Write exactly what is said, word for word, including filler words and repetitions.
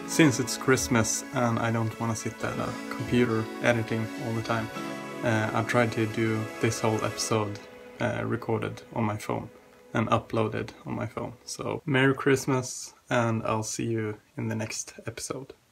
since it's Christmas and I don't want to sit at a computer editing all the time, uh, I've tried to do this whole episode uh, recorded on my phone and uploaded on my phone. So Merry Christmas, and I'll see you in the next episode.